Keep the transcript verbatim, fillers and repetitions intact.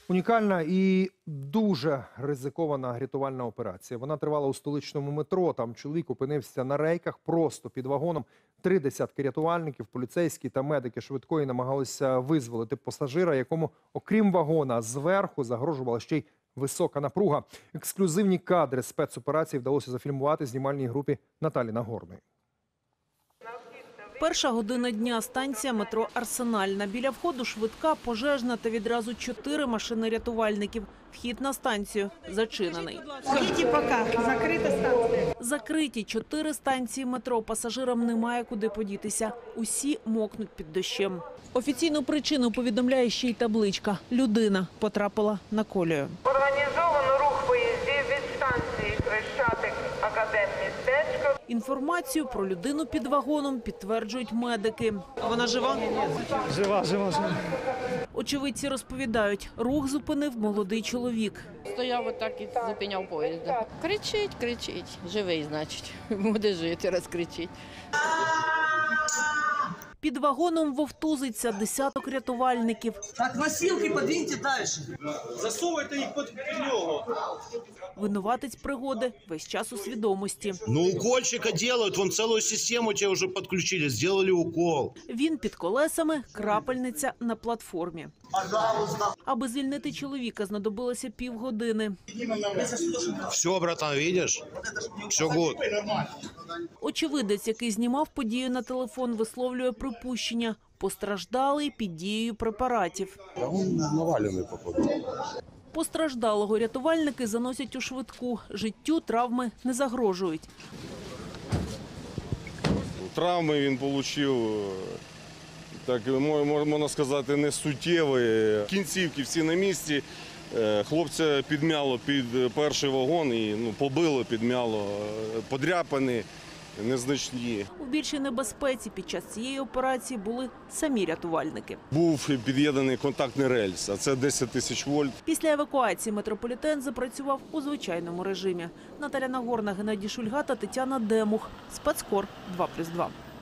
Унікальна і дуже ризикована рятувальна операція. Вона тривала у столичному метро. Там чоловік опинився на рейках просто під вагоном. Три десятки рятувальників, поліцейські та медики швидкої намагалися визволити пасажира, якому, окрім вагона, зверху загрожувала ще й висока напруга. Ексклюзивні кадри спецоперації вдалося зафільмувати знімальній групі Наталі Нагорної. Перша година дня. Станція метро «Арсенальна». Біля входу швидка, пожежна та відразу чотири машини рятувальників. Вхід на станцію зачинений. Ходіть поки, закрита станція. Закриті чотири станції метро. Пасажирам немає куди подітися. Усі мокнуть під дощем. Офіційну причину повідомляє ще й табличка. Людина потрапила на колію. Організовано рух поїздів від станції Хрещатик, Академмістечко. Інформацію про людину під вагоном підтверджують медики. Вона жива? Жива, жива, жива. Очевидці розповідають, рух зупинив молодий чоловік. Стояв отак і зупиняв поїзд. Кричить, кричить. Живий, значить. Буде жити, розкричить. Під вагоном вовтузиться десяток рятувальників. Так, носилки подвиньте дальше. Засовуйте їх під нього. Винуватець пригоди весь час у свідомості. Ну, укольчика делают, вон целую систему тебе уже подключили, сделали укол. Він під колесами, крапельниця на платформі. Аби звільнити чоловіка, знадобилося півгодини. Все, братан, видишь? Все гуд. Очевидець, який знімав подію на телефон, висловлює припущення. Постраждалий під дією препаратів. Та він навалений, походу. Постраждалого рятувальники заносять у швидку. Життю травми не загрожують. Травми він отримав, так можна сказати, не суттєві. Кінцівки всі на місці. Хлопця підмяло під перший вагон і ну, побило, підмяло, подряпані, незначні. У більшій небезпеці під час цієї операції були самі рятувальники. Був під'єднаний контактний рельс, а це десять тисяч вольт. Після евакуації метрополітен запрацював у звичайному режимі. Наталя Нагорна, Геннадій Шульга та Тетяна Демух. Спецкор два плюс два.